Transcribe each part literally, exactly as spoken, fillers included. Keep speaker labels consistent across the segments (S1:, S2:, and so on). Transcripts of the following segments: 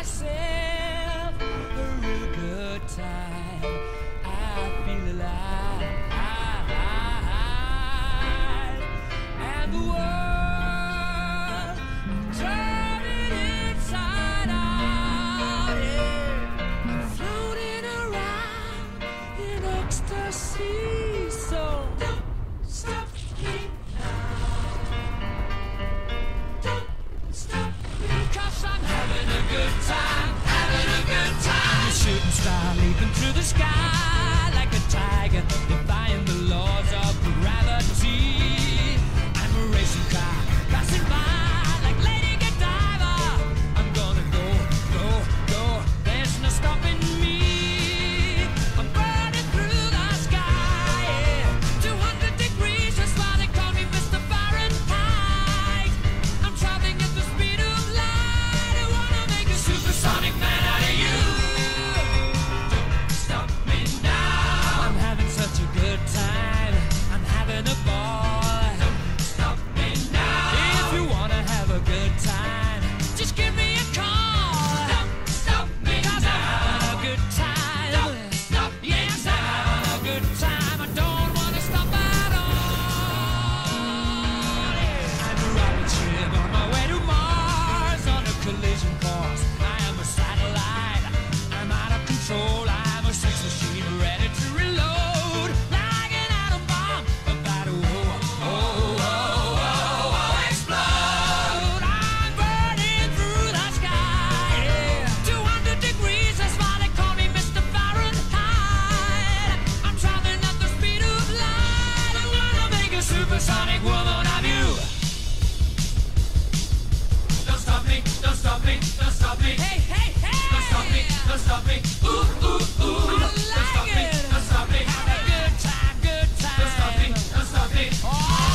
S1: myself a real good time. I feel alive, and the world turning inside out. Yeah. I'm floating around in ecstasy, so don't stop me now. Don't stop me, 'cause I'm having a good time, having a good time. A shooting star leaping through the sky like a tiger, defying the laws of gravity. I'm a racing car passing by like Lady Godiva. I'm gonna go, go, go. There's no stopping me. I'm burning through the sky. Yeah. two hundred degrees, that's why they call me Mister Fahrenheit. I'm traveling at the speed of light. I wanna make a supersonic man out of you. Don't stop me now. I'm having such a good time. I'm having a ball. Don't stop me now. If you wanna have a good time, just give me a call. Don't stop me 'cause now. I'm having a good time. Don't stop me yes, now. I'm having a good time. I don't wanna stop at all. I'm a rocket ship on my way to Mars on a collision course. I am a satellite. I'm out of control. I'm a sex machine ready to reload. Like an atom bomb about to oh, oh, oh, oh, oh, explode. I'm burning through the sky. Yeah. two hundred degrees, that's why they call me Mister Fahrenheit. I'm traveling at the speed of light. I'm gonna make a supersonic woman of you. Don't stop me, don't stop me, don't stop me. Hey, hey, hey! Don't stop me, don't stop me. Ooh, ooh, ooh. I don't stop me, don't stop me. Have a good time, good time. Don't stop me, don't stop me. Oh!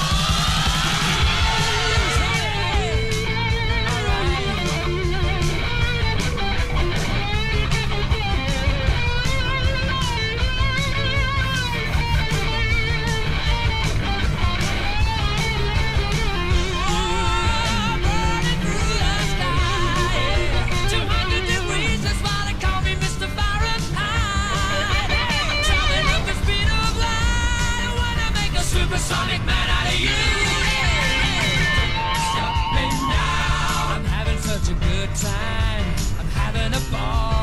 S1: Burning through the sky. two hundred degrees, that's why they call me Mister Fahrenheit. I'm traveling at the speed of light. I wanna make a supersonic man out of you. Stop me now. I'm having such a good time. I'm having a ball.